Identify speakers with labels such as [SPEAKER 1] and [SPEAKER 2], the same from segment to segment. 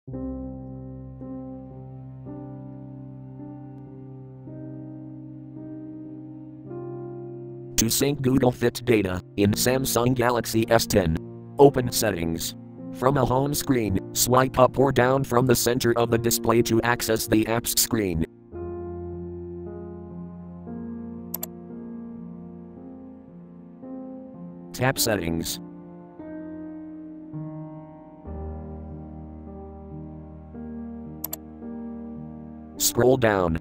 [SPEAKER 1] To sync Google Fit data in Samsung Galaxy S10. Open Settings. From a home screen, swipe up or down from the center of the display to access the apps screen. Tap Settings. Scroll down.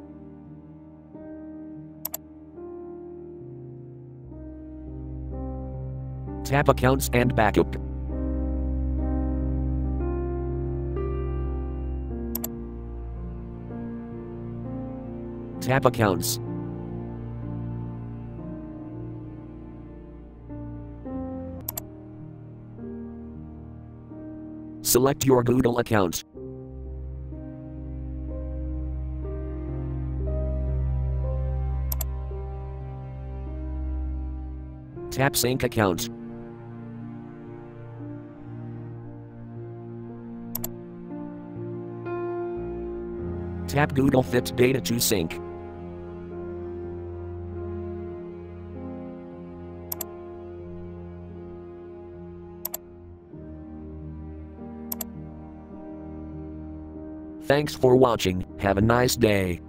[SPEAKER 1] Tap Accounts and Backup. Tap Accounts. Select your Google account. Tap Sync Account. Tap Google Fit data to sync. Thanks for watching. Have a nice day.